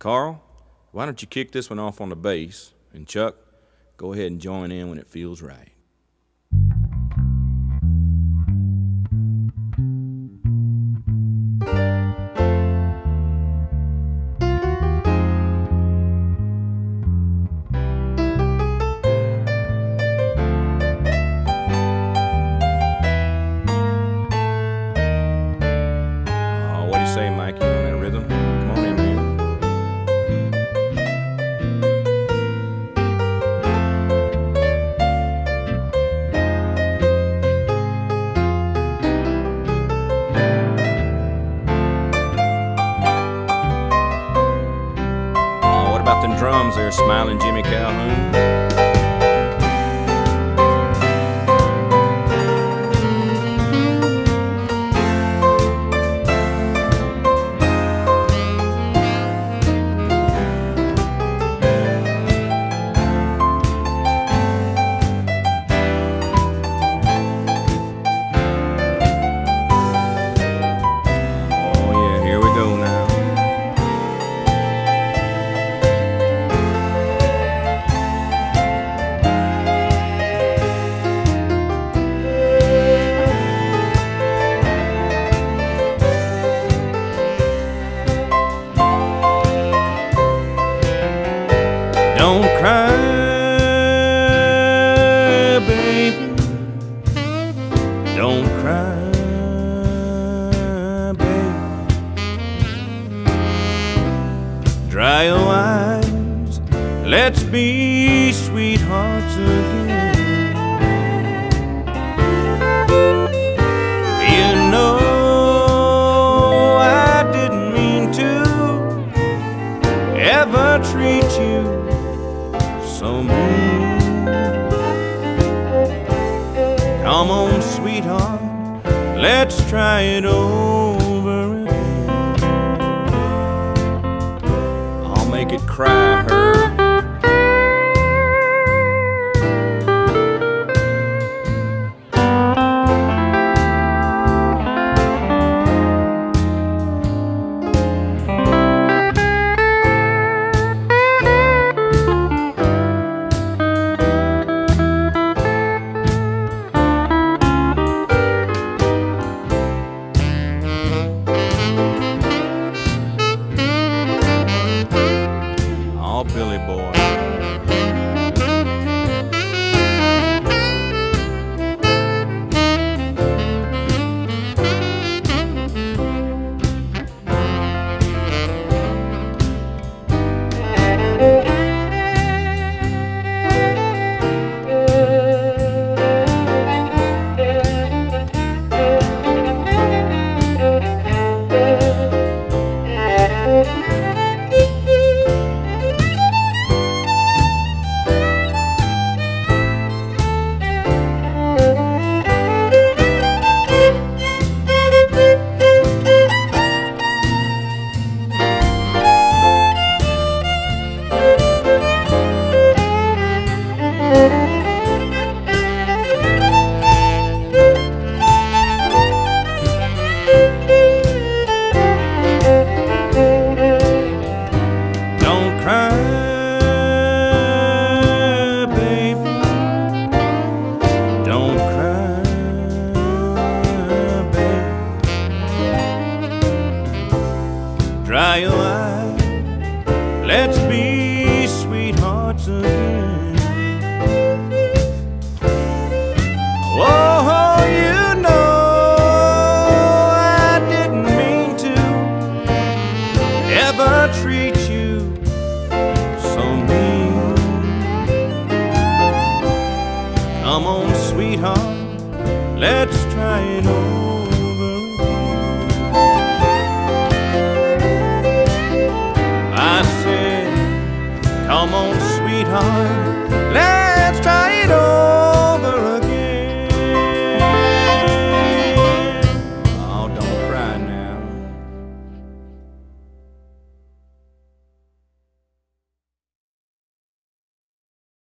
Carl, why don't you kick this one off on the bass, and Chuck, go ahead and join in when it feels right. What do you say, Mikey, on that rhythm? Come on in, man. Oh, what about them drums there, smiling Jimmy Calhoun? Don't cry, baby. Don't cry, baby. Dry your eyes, let's be sweethearts again. You know I didn't mean to ever treat you so mean. Come on, sweetheart, let's try it over again. I'll make it cry her. Billy boy. Dry your eyes, let's be sweethearts again. Oh, you know I didn't mean to ever treat you so mean. Come on, sweetheart, let's try it over.